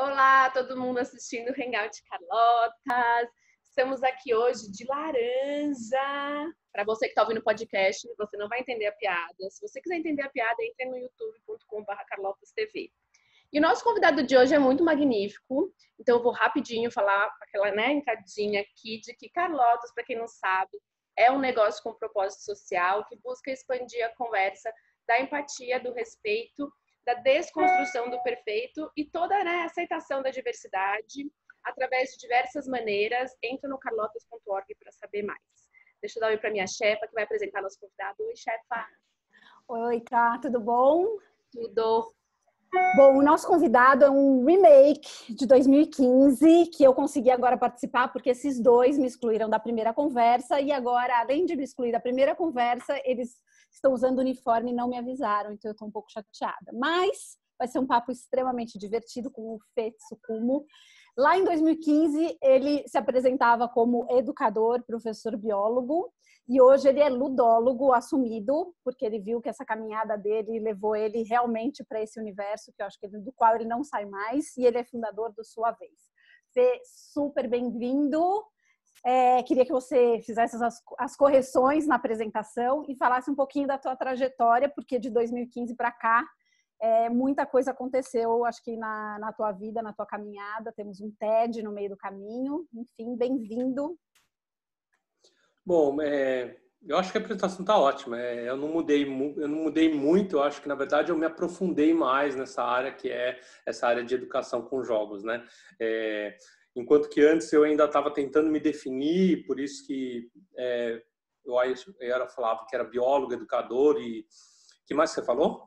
Olá, todo mundo assistindo o Hangout Carlotas. Estamos aqui hoje de laranja. Para você que está ouvindo o podcast, você não vai entender a piada. Se você quiser entender a piada, entre no youtube.com/carlotastv. E o nosso convidado de hoje é muito magnífico. Então eu vou rapidinho falar aquela entradinha aqui de que Carlotas, para quem não sabe, é um negócio com propósito social que busca expandir a conversa da empatia, do respeito, da desconstrução do perfeito e toda a aceitação da diversidade através de diversas maneiras. Entra no carlotas.org para saber mais. Deixa eu dar um oi para minha chefa, que vai apresentar nosso convidado. Oi, chefa. Oi, Cá, tudo bom? Tudo. Bom, o nosso convidado é um remake de 2015, que eu consegui agora participar, porque esses dois me excluíram da primeira conversa, e agora, além de me excluir da primeira conversa, eles estão usando uniforme e não me avisaram, então eu estou um pouco chateada. Mas vai ser um papo extremamente divertido com o Fê Tsukumo. Lá em 2015, ele se apresentava como educador, professor biólogo, e hoje ele é ludólogo assumido, porque ele viu que essa caminhada dele levou ele realmente para esse universo, que eu acho que do qual ele não sai mais, e ele é fundador do Sua Vez. Fê, super bem-vindo. Queria que você fizesse as correções na apresentação e falasse um pouquinho da tua trajetória, porque de 2015 para cá, muita coisa aconteceu, acho que na tua vida, na tua caminhada. Temos um TED no meio do caminho. Enfim, bem-vindo. Bom, eu acho que a apresentação está ótima. Eu não mudei muito. Eu acho que, na verdade, eu me aprofundei mais nessa área, que é essa área de educação com jogos, né? Enquanto que antes eu ainda estava tentando me definir, por isso que eu falava que era biólogo, educador e... que mais você falou?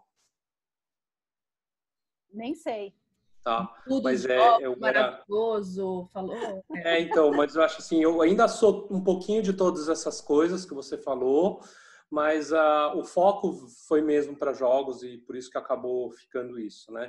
Nem sei. Tá. Tudo mas maravilhoso, falou? Então, mas eu acho assim, eu ainda sou um pouquinho de todas essas coisas que você falou, mas o foco foi mesmo para jogos e por isso que acabou ficando isso, né?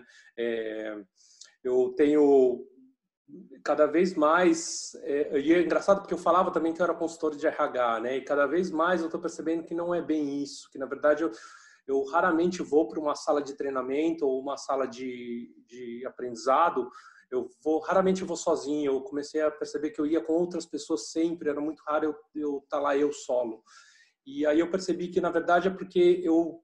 Eu tenho cada vez mais, e é engraçado porque eu falava também que eu era consultor de RH, né? E cada vez mais eu estou percebendo que não é bem isso, que na verdade eu raramente vou para uma sala de treinamento ou uma sala de aprendizado. Raramente vou sozinho. Eu comecei a perceber que eu ia com outras pessoas sempre. Era muito raro eu estar lá eu solo. E aí eu percebi que na verdade é porque eu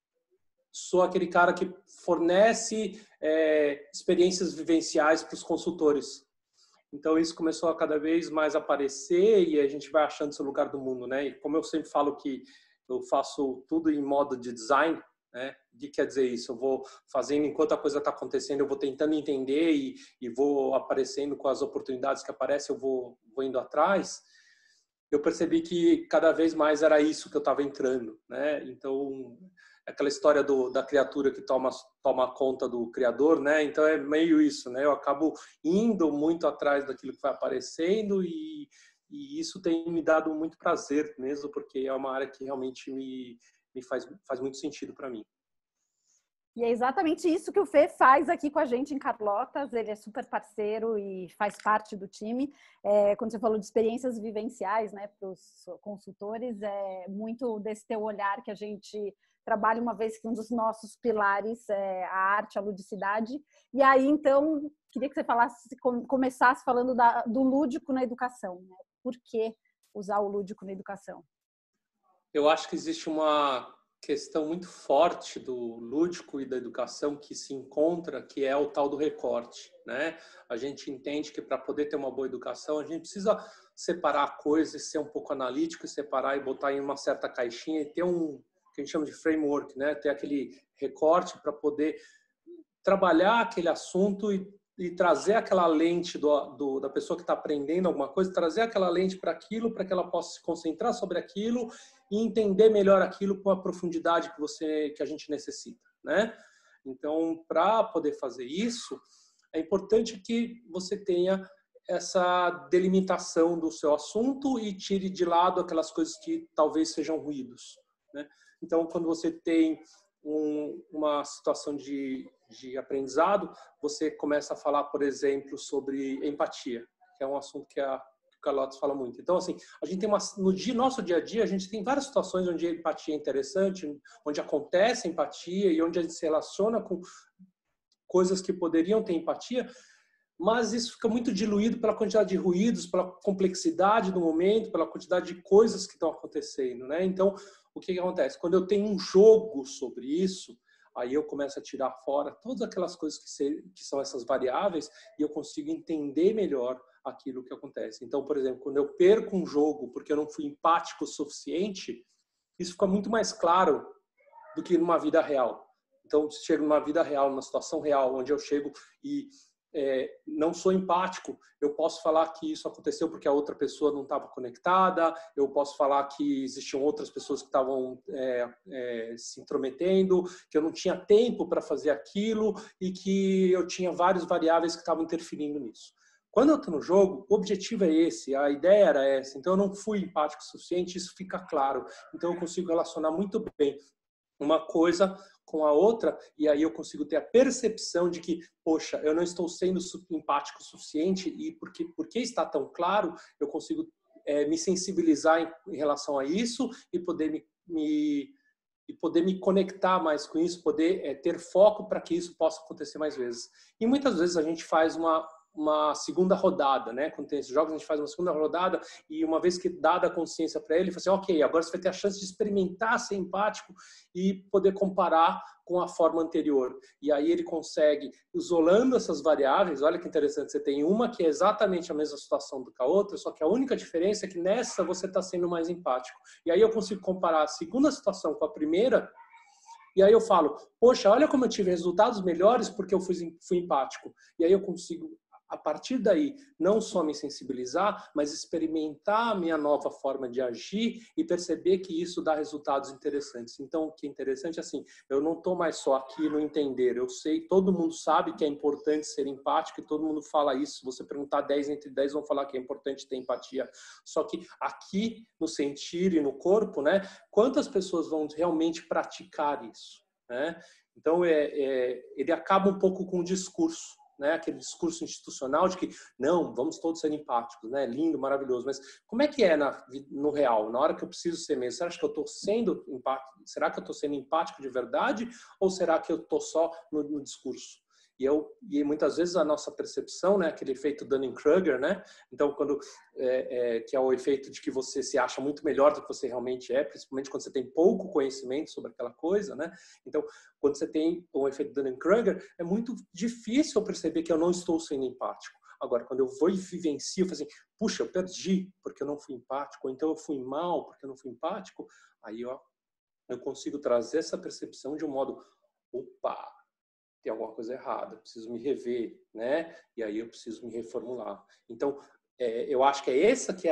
sou aquele cara que fornece experiências vivenciais para os consultores. Então isso começou a cada vez mais aparecer e a gente vai achando seu lugar do mundo, né? E como eu sempre falo que eu faço tudo em modo de design, né? O que quer dizer isso? Eu vou fazendo enquanto a coisa está acontecendo, eu vou tentando entender e vou aparecendo com as oportunidades que aparecem, eu vou indo atrás. Eu percebi que cada vez mais era isso que eu estava entrando, né? Então, aquela história da criatura que toma conta do criador, né? Então é meio isso, né? Eu acabo indo muito atrás daquilo que vai aparecendo e isso tem me dado muito prazer mesmo, porque é uma área que realmente me faz muito sentido para mim. E é exatamente isso que o Fê faz aqui com a gente em Carlotas. Ele é super parceiro e faz parte do time. Quando você falou de experiências vivenciais, né, para os consultores, é muito desse teu olhar que a gente trabalha, uma vez que um dos nossos pilares é a arte, a ludicidade. E aí, então, queria que você começasse falando do lúdico na educação, né? Por que usar o lúdico na educação? Eu acho que existe uma questão muito forte do lúdico e da educação que se encontra, que é o tal do recorte, né? A gente entende que para poder ter uma boa educação, a gente precisa separar coisas, ser um pouco analítico, separar e botar em uma certa caixinha e ter que a gente chama de framework, né? Ter aquele recorte para poder trabalhar aquele assunto e trazer aquela lente da pessoa que está aprendendo alguma coisa, trazer aquela lente para aquilo, para que ela possa se concentrar sobre aquilo e entender melhor aquilo com a profundidade que a gente necessita, né? Então, para poder fazer isso, é importante que você tenha essa delimitação do seu assunto e tire de lado aquelas coisas que talvez sejam ruídos, né? Então, quando você tem uma situação de aprendizado, você começa a falar, por exemplo, sobre empatia, que é um assunto que o Carlotas fala muito. Então, assim, a gente tem no nosso dia a dia, a gente tem várias situações onde a empatia é interessante, onde acontece empatia e onde a gente se relaciona com coisas que poderiam ter empatia, mas isso fica muito diluído pela quantidade de ruídos, pela complexidade do momento, pela quantidade de coisas que estão acontecendo, né? Então, o que acontece? Quando eu tenho um jogo sobre isso, aí eu começo a tirar fora todas aquelas coisas que são essas variáveis e eu consigo entender melhor aquilo que acontece. Então, por exemplo, quando eu perco um jogo porque eu não fui empático o suficiente, isso fica muito mais claro do que numa vida real. Então, se chego numa vida real, numa situação real, onde eu chego e não sou empático, eu posso falar que isso aconteceu porque a outra pessoa não estava conectada, eu posso falar que existiam outras pessoas que estavam se intrometendo, que eu não tinha tempo para fazer aquilo e que eu tinha várias variáveis que estavam interferindo nisso. Quando eu estou no jogo, o objetivo é esse, a ideia era essa, então eu não fui empático o suficiente, isso fica claro. Então eu consigo relacionar muito bem uma coisa com a outra, e aí eu consigo ter a percepção de que, poxa, eu não estou sendo empático o suficiente, e porque está tão claro, eu consigo me sensibilizar em relação a isso e poder me conectar mais com isso, poder ter foco para que isso possa acontecer mais vezes. E muitas vezes a gente faz uma segunda rodada, né? Quando tem esses jogos, a gente faz uma segunda rodada e uma vez que dada a consciência para ele, fala assim, ok, agora você vai ter a chance de experimentar ser empático e poder comparar com a forma anterior. E aí ele consegue, isolando essas variáveis, olha que interessante, você tem uma que é exatamente a mesma situação do que a outra, só que a única diferença é que nessa você está sendo mais empático. E aí eu consigo comparar a segunda situação com a primeira. E aí eu falo, poxa, olha como eu tive resultados melhores porque eu fui empático. E aí eu consigo, a partir daí, não só me sensibilizar, mas experimentar a minha nova forma de agir e perceber que isso dá resultados interessantes. Então, o que é interessante é assim, eu não estou mais só aqui no entender, eu sei, todo mundo sabe que é importante ser empático e todo mundo fala isso. Se você perguntar 10 entre 10, vão falar que é importante ter empatia. Só que aqui, no sentir e no corpo, né, quantas pessoas vão realmente praticar isso? Né? Então, ele acaba um pouco com o discurso. Né, aquele discurso institucional de que não, vamos todos ser empáticos, né, lindo, maravilhoso, mas como é que é no real, na hora que eu preciso ser mesmo? Será que eu estou sendo empático? Será que eu estou sendo empático de verdade ou será que eu estou só no discurso? E muitas vezes a nossa percepção, né, aquele efeito Dunning-Kruger, né, então que é o efeito de que você se acha muito melhor do que você realmente é, principalmente quando você tem pouco conhecimento sobre aquela coisa, né, então quando você tem o efeito Dunning-Kruger, é muito difícil perceber que eu não estou sendo empático. Agora, quando eu vou e vivencio, eu falo assim, puxa, eu perdi porque eu não fui empático, ou então eu fui mal porque eu não fui empático, aí eu consigo trazer essa percepção de um modo, opa, tem alguma coisa errada, preciso me rever, né? E aí eu preciso me reformular. Então, eu acho que é essa que é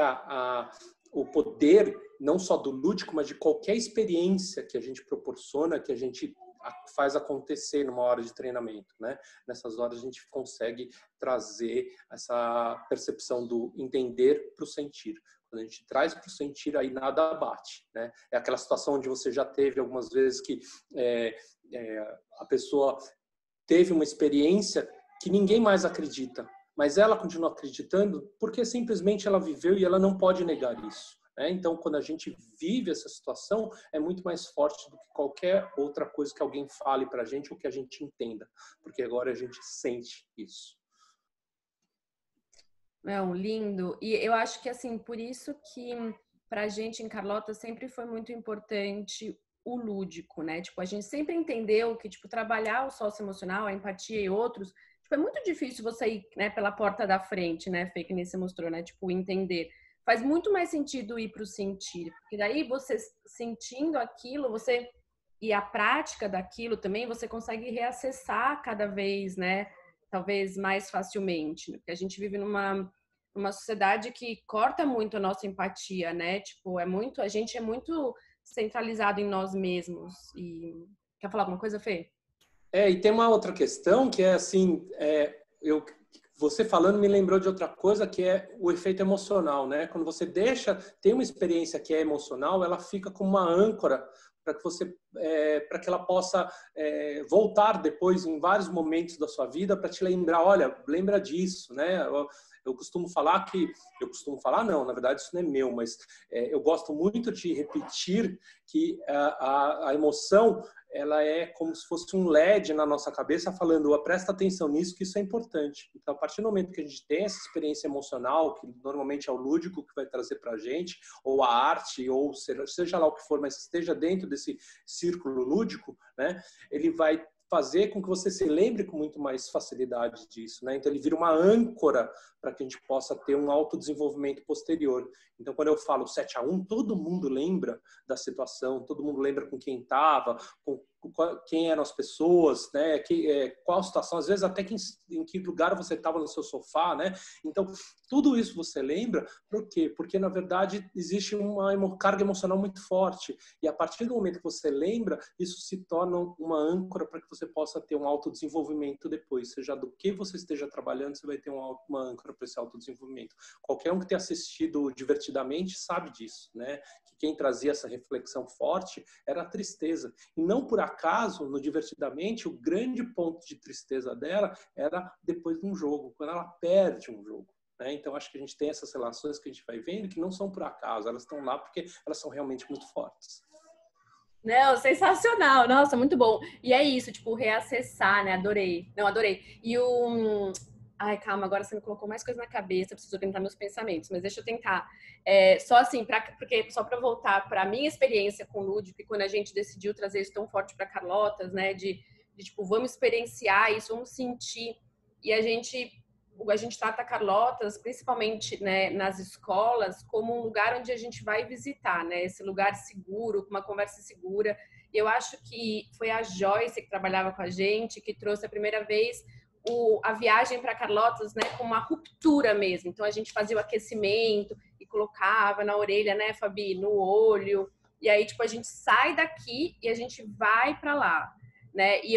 o poder, não só do lúdico, mas de qualquer experiência que a gente proporciona, que a gente faz acontecer numa hora de treinamento, né? Nessas horas a gente consegue trazer essa percepção do entender para o sentir. Quando a gente traz para o sentir, aí nada bate, né? É aquela situação onde você já teve algumas vezes que a pessoa teve uma experiência que ninguém mais acredita, mas ela continua acreditando porque simplesmente ela viveu e ela não pode negar isso. Né? Então, quando a gente vive essa situação, é muito mais forte do que qualquer outra coisa que alguém fale para a gente ou que a gente entenda, porque agora a gente sente isso. Não, lindo. E eu acho que, assim, por isso que pra gente em Carlota sempre foi muito importante o lúdico, né? Tipo, a gente sempre entendeu que, tipo, trabalhar o socioemocional, a empatia e outros, tipo, é muito difícil você ir, né, pela porta da frente, né, Fê, que nem você mostrou, né? Tipo, entender. Faz muito mais sentido ir pro sentir, porque daí você sentindo aquilo, você e a prática daquilo também, você consegue reacessar cada vez, né? Talvez mais facilmente, porque a gente vive numa sociedade que corta muito a nossa empatia, né? Tipo, a gente é muito centralizado em nós mesmos. E quer falar alguma coisa, Fê? E tem uma outra questão que é assim, você falando me lembrou de outra coisa que é o efeito emocional, né? Quando você tem uma experiência que é emocional, ela fica como uma âncora para que ela possa voltar depois em vários momentos da sua vida para te lembrar, olha, lembra disso, né? Eu costumo falar não, na verdade isso não é meu, mas eu gosto muito de repetir que a emoção ela é como se fosse um LED na nossa cabeça falando, ó, presta atenção nisso, que isso é importante. Então, a partir do momento que a gente tem essa experiência emocional, que normalmente é o lúdico que vai trazer para a gente, ou a arte, ou seja lá o que for, mas esteja dentro desse círculo lúdico, né, ele vai fazer com que você se lembre com muito mais facilidade disso, né? Então ele vira uma âncora para que a gente possa ter um autodesenvolvimento posterior. Então quando eu falo 7-1, todo mundo lembra da situação, todo mundo lembra com quem estava, com quem eram as pessoas, né? Qual a situação, às vezes até em que lugar você estava no seu sofá, né? Então tudo isso você lembra, por quê? Porque na verdade existe uma carga emocional muito forte e a partir do momento que você lembra, isso se torna uma âncora para que você possa ter um autodesenvolvimento depois, seja do que você esteja trabalhando, você vai ter uma âncora para esse autodesenvolvimento. Qualquer um que tenha assistido Divertidamente sabe disso, né? Que quem trazia essa reflexão forte era a tristeza. E não por acaso, no Divertidamente, o grande ponto de tristeza dela era depois de um jogo, quando ela perde um jogo. Né? Então, acho que a gente tem essas relações que a gente vai vendo que não são por acaso, elas estão lá porque elas são realmente muito fortes. Não, sensacional. Nossa, muito bom. E é isso, tipo, reacessar, né? Adorei. Não, adorei. E o... Ai, calma, agora você me colocou mais coisa na cabeça, preciso orientar meus pensamentos, mas deixa eu tentar. Só assim, porque só para voltar para a minha experiência com o lúdico, e quando a gente decidiu trazer isso tão forte para Carlotas, né? De tipo, vamos experienciar isso, vamos sentir. E a gente trata Carlotas, principalmente, né, nas escolas, como um lugar onde a gente vai visitar, né? Esse lugar seguro, com uma conversa segura. Eu acho que foi a Joyce que trabalhava com a gente, que trouxe a primeira vez a viagem para Carlotas, né, com uma ruptura mesmo. Então a gente fazia o aquecimento e colocava na orelha, né, Fabi, no olho. E aí, tipo, a gente sai daqui e a gente vai para lá, né? E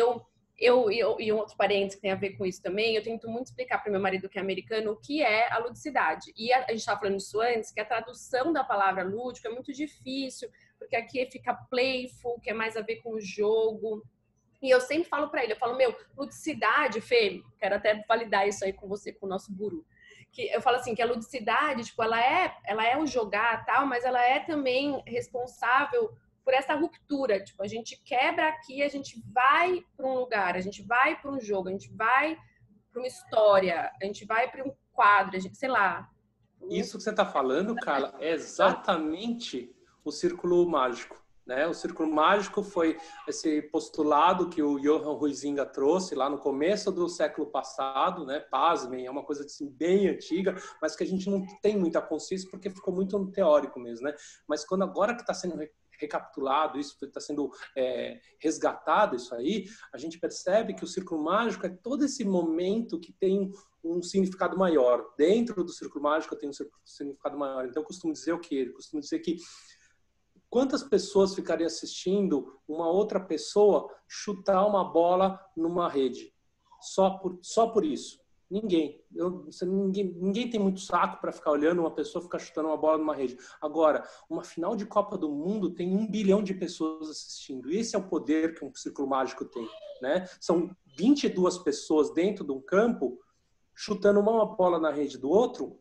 um outro parênteses que tem a ver com isso também, eu tento muito explicar para meu marido que é americano o que é a ludicidade. E a gente estava falando isso antes, que a tradução da palavra lúdico é muito difícil, porque aqui fica playful, que é mais a ver com o jogo. E eu sempre falo para ele, eu falo, ludicidade, Fê, quero até validar isso aí com você, com o nosso guru. Que eu falo assim, que a ludicidade, tipo, ela é o jogar, tal, mas ela é também responsável por essa ruptura. Tipo, a gente quebra aqui, a gente vai para um lugar, a gente vai para um jogo, a gente vai para uma história, a gente vai para um quadro, a gente, sei lá. Isso que você está falando, Carla, é exatamente o círculo mágico. Né? O círculo mágico foi esse postulado que o Johann Huizinga trouxe lá no começo do século passado, né? Pasmem, é uma coisa assim, bem antiga, mas que a gente não tem muita consciência porque ficou muito no teórico mesmo. Né? Mas quando agora que está sendo recapitulado, isso está sendo resgatado, isso aí, a gente percebe que o círculo mágico é todo esse momento que tem um significado maior. Dentro do círculo mágico tem um significado maior. Então, eu costumo dizer o quê? Eu costumo dizer que quantas pessoas ficariam assistindo uma outra pessoa chutar uma bola numa rede? Só por isso. Ninguém. Ninguém tem muito saco para ficar olhando uma pessoa ficar chutando uma bola numa rede. Agora, uma final de Copa do Mundo tem 1 bilhão de pessoas assistindo. Esse é o poder que um círculo mágico tem. Né? São 22 pessoas dentro de um campo chutando uma bola na rede do outro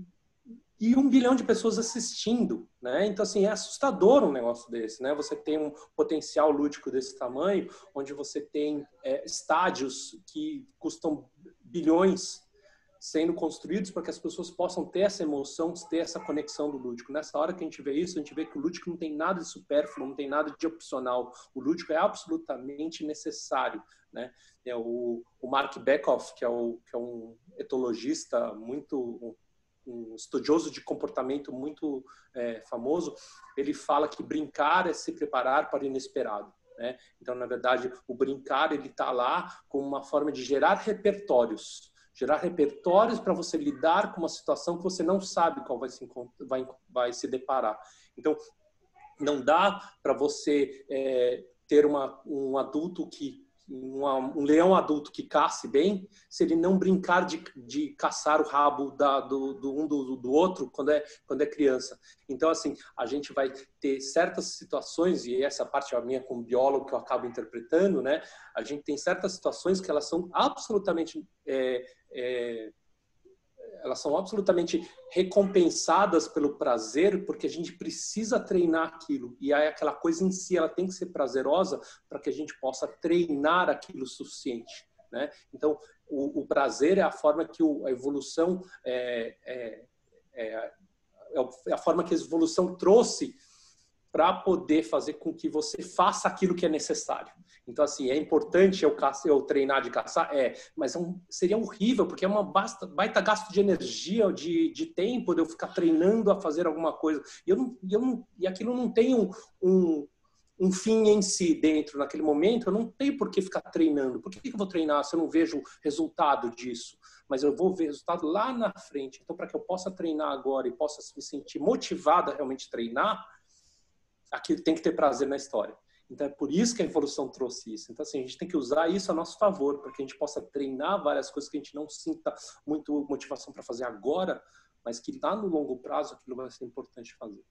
e 1 bilhão de pessoas assistindo, né? Então, assim, é assustador um negócio desse, né? Você tem um potencial lúdico desse tamanho, onde você tem estádios que custam bilhões sendo construídos para que as pessoas possam ter essa emoção, ter essa conexão do lúdico. Nessa hora que a gente vê isso, a gente vê que o lúdico não tem nada de supérfluo, não tem nada de opcional. O lúdico é absolutamente necessário, né? O Mark Beckhoff, que é um etologista muito... um estudioso de comportamento muito famoso, ele fala que brincar é se preparar para o inesperado. Né? Então, na verdade, o brincar ele está lá como uma forma de gerar repertórios para você lidar com uma situação que você não sabe qual vai se deparar. Então, não dá para você ter um adulto um leão adulto que cace bem, se ele não brincar de caçar o rabo do outro quando é criança. Então, assim, a gente vai ter certas situações, e essa parte é a minha como biólogo que eu acabo interpretando, né? A gente tem certas situações que elas são absolutamente elas são absolutamente recompensadas pelo prazer, porque a gente precisa treinar aquilo. E aí aquela coisa em si, ela tem que ser prazerosa para que a gente possa treinar aquilo o suficiente, né? Então, o prazer é a forma que a evolução é a forma que a evolução trouxe para poder fazer com que você faça aquilo que é necessário. Então, assim, é importante eu treinar de caçar? Mas seria horrível, porque é uma baita gasto de energia, de tempo, de eu ficar treinando a fazer alguma coisa. E aquilo não tem um fim em si dentro, naquele momento, eu não tenho por que ficar treinando. Por que eu vou treinar se eu não vejo resultado disso? Mas eu vou ver resultado lá na frente. Então, para que eu possa treinar agora e possa me sentir motivado a realmente treinar, aquilo tem que ter prazer na história. Então, é por isso que a evolução trouxe isso. Então, assim, a gente tem que usar isso a nosso favor, para que a gente possa treinar várias coisas que a gente não sinta muito motivação para fazer agora, mas que lá no longo prazo aquilo vai ser importante fazer.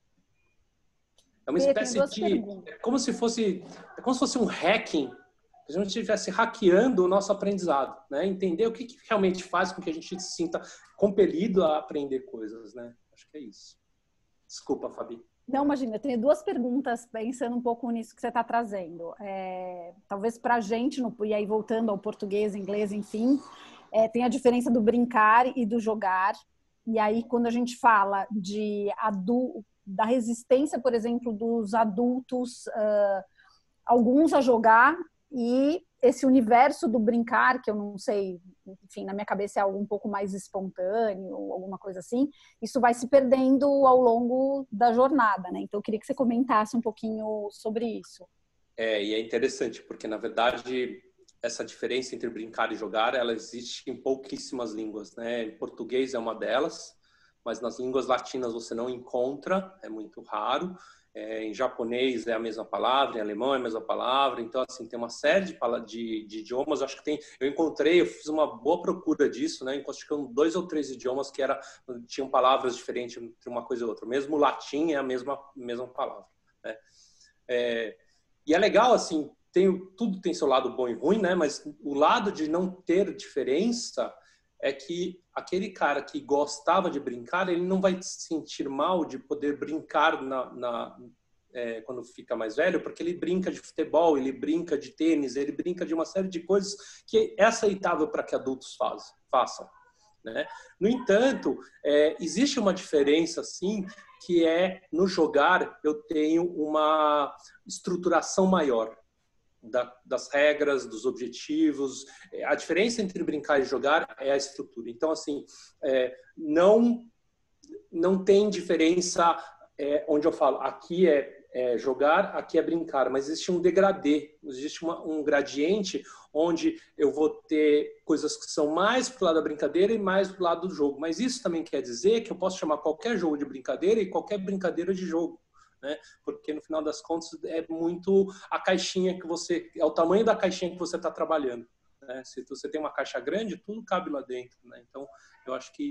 É uma espécie de... É como se fosse um hacking. A gente estivesse hackeando o nosso aprendizado, né? Entender o que realmente faz com que a gente se sinta compelido a aprender coisas, né? Acho que é isso. Desculpa, Fabi. Não, imagina, eu tenho duas perguntas pensando um pouco nisso que você está trazendo. Talvez para a gente, e aí voltando ao português, inglês, enfim, tem a diferença do brincar e do jogar. E aí, quando a gente fala da resistência, por exemplo, dos adultos, alguns a jogar, e esse universo do brincar, que eu não sei, enfim, na minha cabeça é algo um pouco mais espontâneo, alguma coisa assim, isso vai se perdendo ao longo da jornada, né? Então eu queria que você comentasse um pouquinho sobre isso. E é interessante, porque na verdade essa diferença entre brincar e jogar, ela existe em pouquíssimas línguas, né? Em português é uma delas, mas nas línguas latinas você não encontra, é muito raro. Em japonês é a mesma palavra, em alemão é a mesma palavra. Então, assim, tem uma série de idiomas. Acho que eu fiz uma boa procura disso, né? Encontrei 2 ou 3 idiomas que tinham palavras diferentes entre uma coisa e outra. Mesmo o latim é a mesma palavra, né? E é legal, assim, tudo tem seu lado bom e ruim, né? Mas o lado de não ter diferença é que aquele cara que gostava de brincar, ele não vai se sentir mal de poder brincar quando fica mais velho, porque ele brinca de futebol, ele brinca de tênis, ele brinca de uma série de coisas que é aceitável para que adultos façam, né? No entanto, existe uma diferença, sim, que no jogar eu tenho uma estruturação maior das regras, dos objetivos. A diferença entre brincar e jogar é a estrutura. Então, assim, não tem diferença onde eu falo, aqui é jogar, aqui é brincar, mas existe um degradê, existe um gradiente onde eu vou ter coisas que são mais pro lado da brincadeira e mais pro lado do jogo. Mas isso também quer dizer que eu posso chamar qualquer jogo de brincadeira e qualquer brincadeira de jogo, né? Porque no final das contas é muito a caixinha é o tamanho da caixinha que você está trabalhando, né? Se você tem uma caixa grande, tudo cabe lá dentro, né? Então eu acho que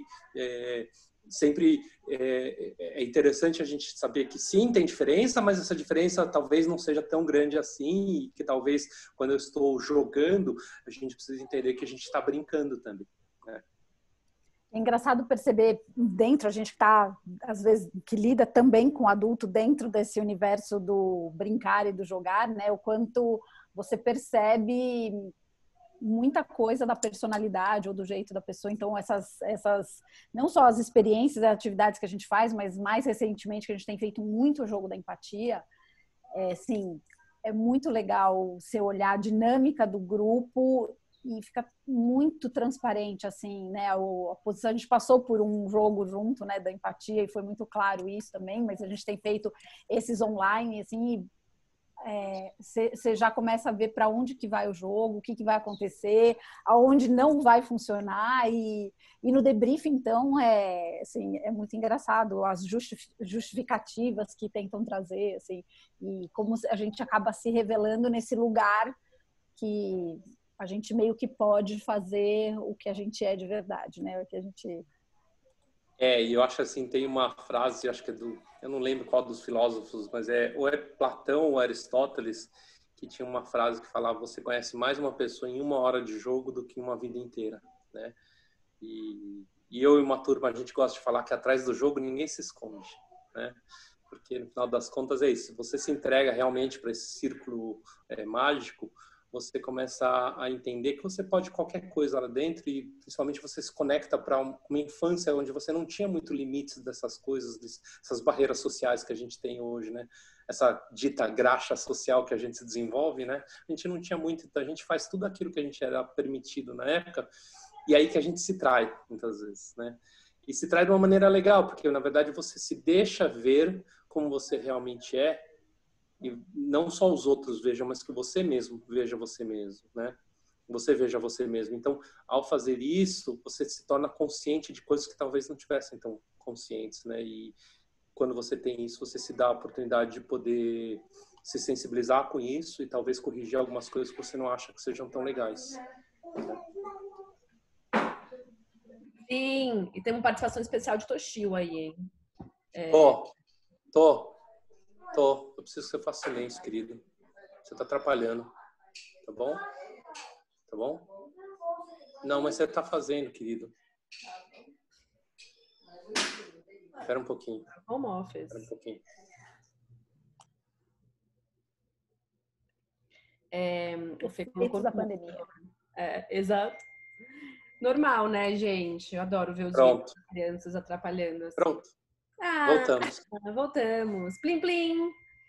sempre é interessante a gente saber que sim, tem diferença, mas essa diferença talvez não seja tão grande assim, e que talvez quando eu estou jogando a gente precisa entender que a gente está brincando também, né? É engraçado perceber dentro, a gente que está, às vezes, que lida também com adulto dentro desse universo do brincar e do jogar, né? O quanto você percebe muita coisa da personalidade ou do jeito da pessoa. Então, essas não só as experiências e atividades que a gente faz, mas mais recentemente que a gente tem feito muito o jogo da empatia, sim, é muito legal você olhar a dinâmica do grupo e fica muito transparente, assim, né? A posição, a gente passou por um jogo junto, né, da empatia, e foi muito claro isso também, mas a gente tem feito esses online, assim, você já começa a ver para onde que vai o jogo, o que vai acontecer, aonde não vai funcionar, e no debrief, então, assim, é muito engraçado as justificativas que tentam trazer, assim, e como a gente acaba se revelando nesse lugar que a gente meio que pode fazer o que a gente é de verdade, né? O que a gente... E eu acho assim, tem uma frase, acho que eu não lembro qual dos filósofos, mas ou é Platão ou Aristóteles, que tinha uma frase que falava: você conhece mais uma pessoa em 1 hora de jogo do que uma vida inteira, né? E E eu e uma turma, a gente gosta de falar que atrás do jogo ninguém se esconde, né? Porque no final das contas é isso. Se você se entrega realmente para esse círculo mágico, você começa a entender que você pode qualquer coisa lá dentro e principalmente você se conecta para uma infância onde você não tinha muito limites dessas coisas, dessas barreiras sociais que a gente tem hoje, né? Essa dita graxa social que a gente se desenvolve, né? A gente não tinha muito, então a gente faz tudo aquilo que a gente era permitido na época e aí que a gente se trai muitas vezes, né? E se trai de uma maneira legal, porque na verdade você se deixa ver como você realmente é e não só os outros vejam, mas que você mesmo veja você mesmo, né? Você veja você mesmo. Então, ao fazer isso, você se torna consciente de coisas que talvez não tivessem tão conscientes, né? E quando você tem isso, você se dá a oportunidade de poder se sensibilizar com isso e talvez corrigir algumas coisas que você não acha que sejam tão legais. Sim, e tem uma participação especial de Toshio aí, hein? Tô. Eu preciso que você faça silêncio, querido. Você tá atrapalhando. Tá bom? Tá bom? Não, mas você tá fazendo, querido. Espera um pouquinho. Home office. Espera um pouquinho. O Fê colocou da pandemia. Exato. Normal, né, gente? Eu adoro ver os vídeos de crianças atrapalhando. Assim. Pronto. Voltamos. Voltamos. Plim, plim.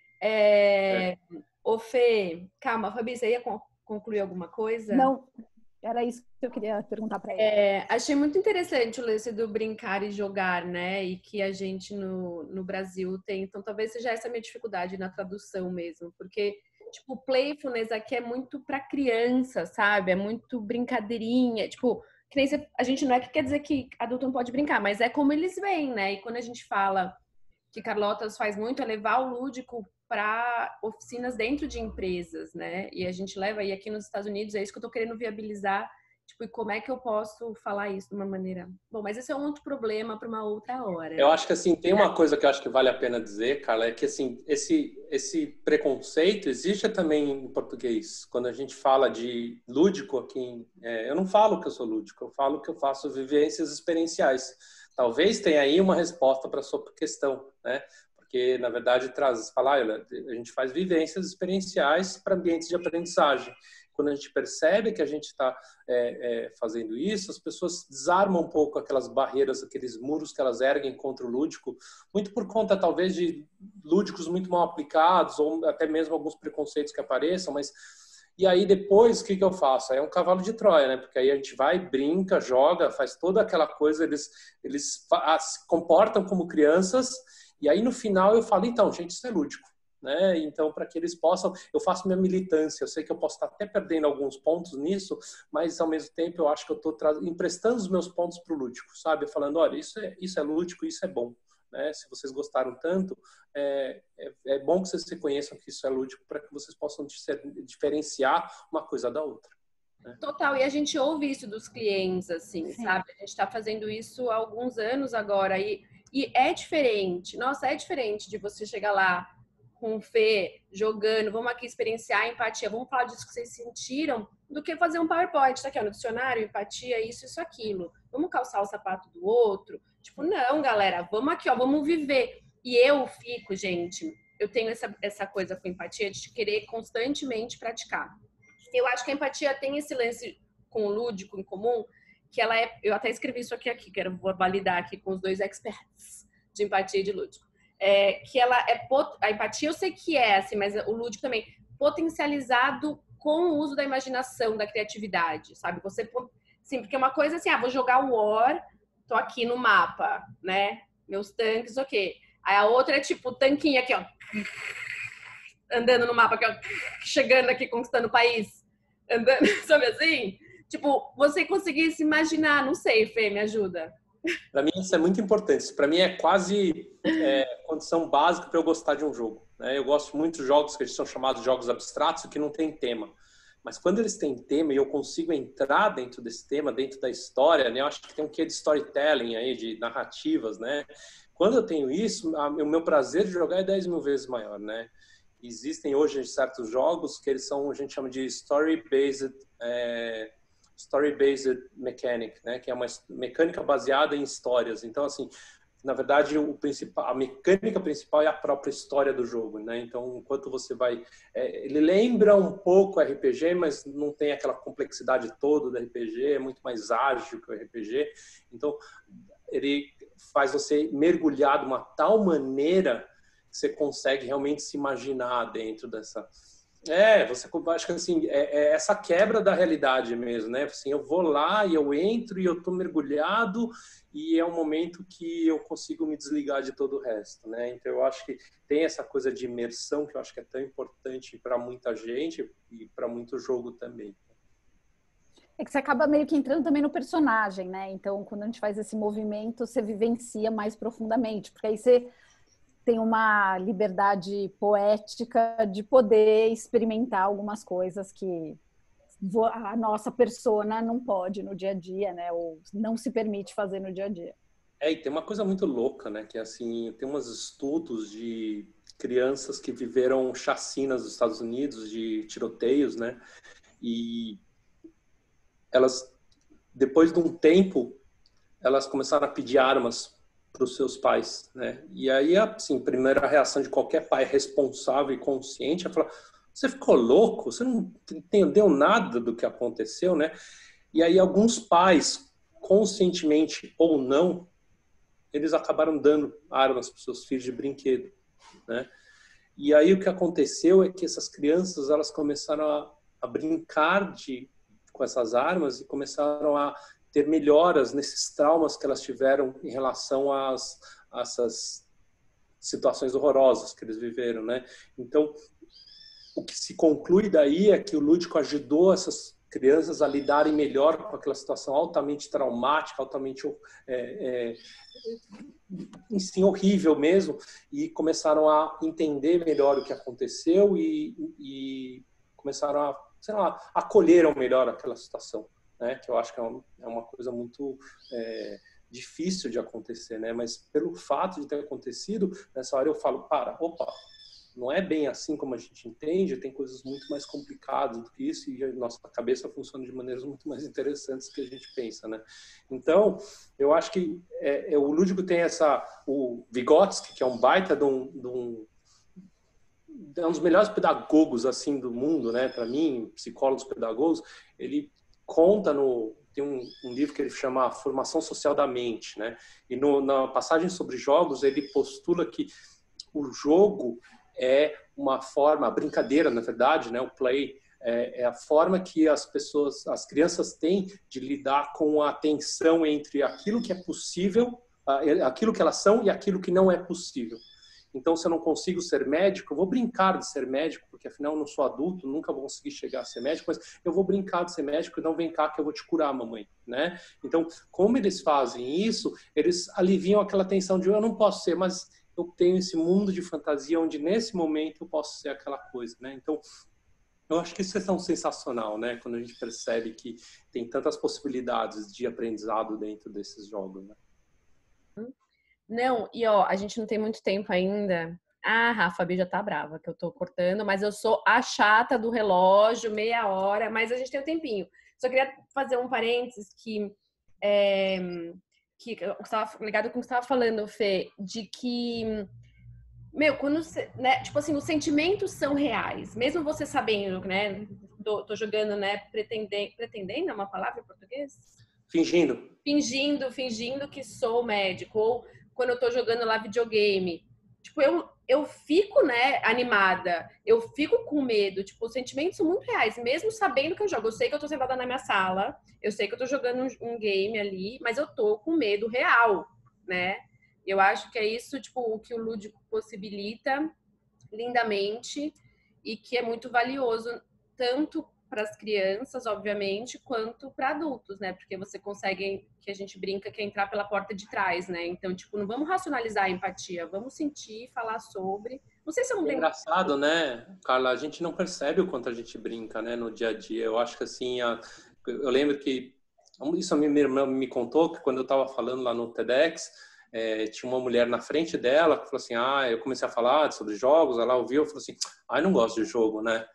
Ô, Fê, calma, Fabi, você ia concluir alguma coisa? Não, era isso que eu queria perguntar para ele. Achei muito interessante o lance do brincar e jogar, né? E que a gente no Brasil tem. Então, talvez seja essa a minha dificuldade na tradução mesmo. Porque, tipo, playfulness aqui é muito para criança, sabe? É muito brincadeirinha. Tipo, que nem a gente não é que quer dizer que adulto não pode brincar, mas é como eles veem, né? E quando a gente fala que Carlotas faz muito é levar o lúdico para oficinas dentro de empresas, né? E a gente leva aí aqui nos Estados Unidos, é isso que eu tô querendo viabilizar, tipo, e como é que eu posso falar isso de uma maneira... Bom, mas esse é um outro problema para uma outra hora. Eu acho que, assim, tem uma coisa que eu acho que vale a pena dizer, Carla, é que, assim, esse preconceito existe também em português. Quando a gente fala de lúdico aqui, eu não falo que eu sou lúdico, eu falo que eu faço vivências experienciais. Talvez tenha aí uma resposta para a sua questão, né? Porque, na verdade, a gente faz vivências experienciais para ambientes de aprendizagem. Quando a gente percebe que a gente está fazendo isso, as pessoas desarmam um pouco aquelas barreiras, aqueles muros que elas erguem contra o lúdico, muito por conta, talvez, de lúdicos muito mal aplicados, ou até mesmo alguns preconceitos que apareçam, mas... E aí, depois, o que eu faço? Aí é um cavalo de Troia, né? Porque aí a gente vai, brinca, joga, faz toda aquela coisa, eles se comportam como crianças, e aí, no final, eu falo, então, gente, isso é lúdico. Né? Então, para que eles possam, eu faço minha militância, eu sei que eu posso estar até perdendo alguns pontos nisso, mas ao mesmo tempo eu acho que eu estou emprestando os meus pontos para o lúdico, sabe? Falando, olha, isso é lúdico, isso é bom. Né? Se vocês gostaram tanto, é bom que vocês reconheçam que isso é lúdico para que vocês possam diferenciar uma coisa da outra. Né? Total, e a gente ouve isso dos clientes, assim, Sim. sabe? A gente está fazendo isso há alguns anos agora, e é diferente, nossa, é diferente de você chegar lá com o Fê, jogando, vamos aqui experienciar a empatia, vamos falar disso que vocês sentiram, do que fazer um PowerPoint, tá aqui ó, no dicionário, empatia, isso, aquilo. Vamos calçar o sapato do outro? Tipo, não, galera, vamos aqui, ó, vamos viver. E eu fico, gente, eu tenho essa coisa com empatia de querer constantemente praticar. Eu acho que a empatia tem esse lance com o lúdico em comum, que ela eu até escrevi isso aqui, quero validar aqui com os dois experts de empatia e de lúdico. Que ela a empatia eu sei que é assim, mas o lúdico também potencializado com o uso da imaginação, da criatividade, sabe? Sim, porque uma coisa é assim, vou jogar o War, tô aqui no mapa, né? Meus tanques, ok. Aí a outra é tipo o tanquinho aqui, ó, andando no mapa aqui, ó, chegando aqui, conquistando o país, andando, sabe assim? Tipo, você conseguir se imaginar, não sei, Fê, me ajuda. Para mim isso é muito importante. Para mim é quase condição básica para eu gostar de um jogo. Né? Eu gosto muito de jogos que são chamados de jogos abstratos que não têm tema. Mas quando eles têm tema e eu consigo entrar dentro desse tema, dentro da história, né? Eu acho que tem um quê de storytelling aí, de narrativas, né? Quando eu tenho isso, o meu prazer de jogar é 10 mil vezes maior, né? Existem hoje certos jogos que eles são, a gente chama de story-based story-based mechanic, né? Que é uma mecânica baseada em histórias. Então, assim, na verdade, a mecânica principal é a própria história do jogo, né? Então, enquanto você vai... ele lembra um pouco RPG, mas não tem aquela complexidade toda do RPG, é muito mais ágil que o RPG. Então, ele faz você mergulhar de uma tal maneira que você consegue realmente se imaginar dentro dessa... você acho que assim, essa quebra da realidade mesmo, né? Assim, eu vou lá e eu entro e eu tô mergulhado e é um momento que eu consigo me desligar de todo o resto, né? Então eu acho que tem essa coisa de imersão que eu acho que é tão importante para muita gente e para muito jogo também. É que você acaba meio que entrando também no personagem, né? Então, quando a gente faz esse movimento, você vivencia mais profundamente, porque aí você tem uma liberdade poética de poder experimentar algumas coisas que a nossa persona não pode no dia a dia, né? Ou não se permite fazer no dia a dia. E tem uma coisa muito louca, né? Que assim, tem uns estudos de crianças que viveram chacinas nos Estados Unidos, de tiroteios, né? E elas, depois de um tempo, elas começaram a pedir armas para os seus pais, né? E aí, assim, a primeira reação de qualquer pai responsável e consciente é falar: você ficou louco? Você não entendeu nada do que aconteceu, né? E aí alguns pais, conscientemente ou não, eles acabaram dando armas para os seus filhos de brinquedo, né? E aí o que aconteceu é que essas crianças, elas começaram a brincar com essas armas e começaram a ter melhoras nesses traumas que elas tiveram em relação a essas situações horrorosas que eles viveram, né? Então, o que se conclui daí é que o lúdico ajudou essas crianças a lidarem melhor com aquela situação altamente traumática, altamente sim, horrível mesmo, e começaram a entender melhor o que aconteceu e começaram a, sei lá, acolheram melhor aquela situação, né? Que eu acho que é uma coisa muito difícil de acontecer, né? Mas pelo fato de ter acontecido, nessa hora eu falo, opa, não é bem assim como a gente entende, tem coisas muito mais complicadas do que isso e a nossa cabeça funciona de maneiras muito mais interessantes do que a gente pensa, né? Então, eu acho que o lúdico tem o Vygotsky, que é um baita é um dos melhores pedagogos assim do mundo, né? Para mim, psicólogos pedagogos, ele conta tem um livro que ele chama Formação Social da Mente, né? E na passagem sobre jogos, ele postula que o jogo é uma forma, a brincadeira, na verdade, né? O play é a forma que as crianças têm de lidar com a tensão entre aquilo que é possível, aquilo que elas são e aquilo que não é possível. Então, se eu não consigo ser médico, eu vou brincar de ser médico, porque afinal eu não sou adulto, nunca vou conseguir chegar a ser médico, mas eu vou brincar de ser médico e não vem cá que eu vou te curar, mamãe, né? Então, como eles fazem isso, eles aliviam aquela tensão de eu não posso ser, mas eu tenho esse mundo de fantasia onde nesse momento eu posso ser aquela coisa, né? Então, eu acho que isso é tão sensacional, né? Quando a gente percebe que tem tantas possibilidades de aprendizado dentro desses jogos, né? Não, e a gente não tem muito tempo ainda. A Fabi já tá brava que eu tô cortando, mas eu sou a chata do relógio, meia hora, mas a gente tem um tempinho. Só queria fazer um parênteses que eu estava ligado com o que você estava falando, Fê, de que, quando você, né, tipo assim, os sentimentos são reais, mesmo você sabendo, né, tô jogando, né, pretendendo é uma palavra em português? Fingindo que sou médico, ou quando eu tô jogando lá videogame, tipo, eu fico, né, animada, eu fico com medo, tipo, os sentimentos são muito reais, mesmo sabendo que eu jogo. Eu sei que eu tô sentada na minha sala, eu sei que eu tô jogando um game ali, mas eu tô com medo real, né? Eu acho que é isso, tipo, o que o lúdico possibilita lindamente e que é muito valioso, tanto para as crianças, obviamente, quanto para adultos, né? Porque você consegue, que a gente brinca, que é entrar pela porta de trás, né? Então, tipo, não vamos racionalizar a empatia, vamos sentir, falar sobre. Não sei se eu não tenho... engraçado, né, Carla? A gente não percebe o quanto a gente brinca, né, no dia a dia. Eu acho que assim, eu lembro que isso a minha irmã me contou que quando eu estava falando lá no TEDx, tinha uma mulher na frente dela que falou assim, eu comecei a falar sobre jogos, ela ouviu e falou assim, não gosto de jogo, né?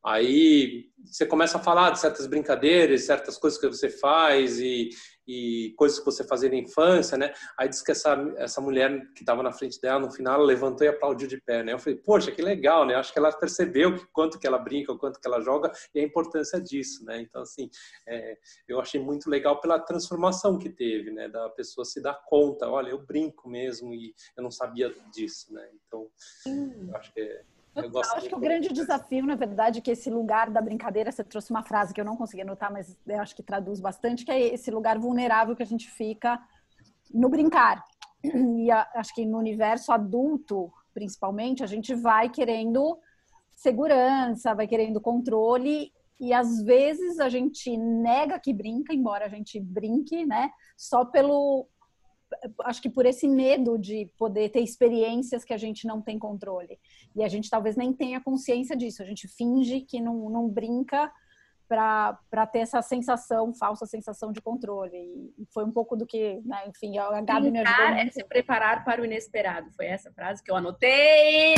Aí você começa a falar de certas brincadeiras, certas coisas que você faz e coisas que você fazia na infância, né? Aí diz que essa mulher que estava na frente dela, no final, ela levantou e aplaudiu de pé, né? Eu falei, poxa, que legal, né? Acho que ela percebeu quanto que ela brinca, o quanto que ela joga e a importância disso, né? Então, assim, eu achei muito legal pela transformação que teve, né? Da pessoa se dar conta, olha, eu brinco mesmo e eu não sabia disso, né? Então, eu acho que eu gosto acho que o grande desafio, na verdade, é que esse lugar da brincadeira, você trouxe uma frase que eu não consegui anotar, mas eu acho que traduz bastante, que é esse lugar vulnerável que a gente fica no brincar. E acho que no universo adulto, principalmente, a gente vai querendo segurança, vai querendo controle, e às vezes a gente nega que brinca, embora a gente brinque, né? Só acho que por esse medo de poder ter experiências que a gente não tem controle. E a gente talvez nem tenha consciência disso. A gente finge que não brinca para ter essa sensação, falsa sensação de controle. E foi um pouco do que, né, enfim, a Gabi me ajudou muito. É se preparar para o inesperado. Foi essa frase que eu anotei!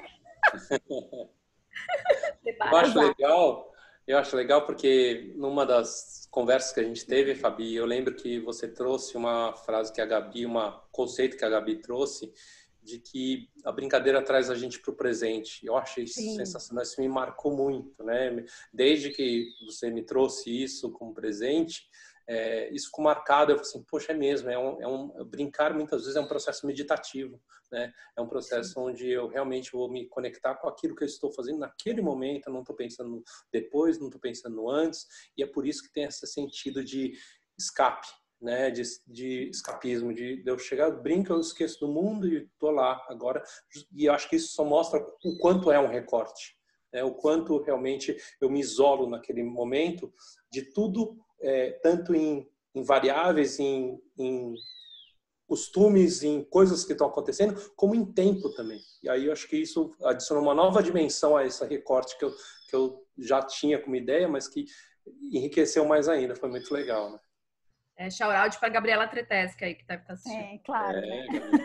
Eu acho legal porque numa das conversas que a gente teve, Fabi, eu lembro que você trouxe uma frase que a Gabi, um conceito que a Gabi trouxe, de que a brincadeira traz a gente para o presente. Eu achei isso sensacional, isso me marcou muito, né? Desde que você me trouxe isso como presente, isso ficou marcado. Eu falei assim, poxa, é mesmo, brincar muitas vezes é um processo meditativo, né? É um processo onde eu realmente vou me conectar com aquilo que eu estou fazendo naquele momento, eu não estou pensando depois, não estou pensando antes, e é por isso que tem esse sentido de escape, né, de escapismo, de eu chegar, brinco, eu esqueço do mundo e tô lá agora. E eu acho que isso só mostra o quanto é um recorte, né, o quanto realmente eu me isolo naquele momento de tudo, tanto em variáveis, em costumes, em coisas que estão acontecendo, como em tempo também. E aí eu acho que isso adiciona uma nova dimensão a esse recorte que eu já tinha como ideia, mas que enriqueceu mais ainda. Foi muito legal, né? Shout-out para Gabriela Tretesca aí, que deve estar assistindo. Claro. Né?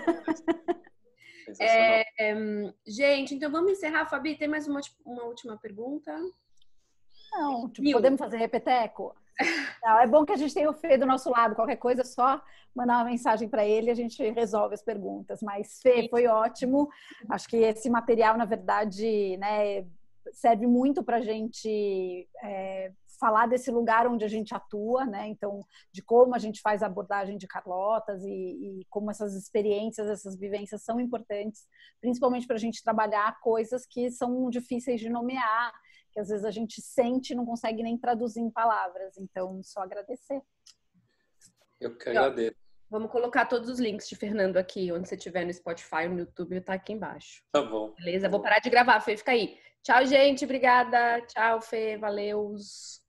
Gente, então vamos encerrar, Fabi. Tem mais uma última pergunta? Não, podemos fazer repeteco? Não, é bom que a gente tenha o Fê do nosso lado. Qualquer coisa, é só mandar uma mensagem para ele e a gente resolve as perguntas. Mas, Fê, foi ótimo. Acho que esse material, na verdade, né, serve muito para a gente falar desse lugar onde a gente atua, né? Então, de como a gente faz a abordagem de Carlotas e como essas experiências, essas vivências são importantes, principalmente para a gente trabalhar coisas que são difíceis de nomear, que às vezes a gente sente e não consegue nem traduzir em palavras. Então, só agradecer. Eu que agradeço. Vamos colocar todos os links de Fernando aqui, onde você estiver no Spotify ou no YouTube, tá aqui embaixo. Tá bom. Beleza? Vou parar de gravar, Fê, fica aí. Tchau, gente. Obrigada. Tchau, Fê. Valeus.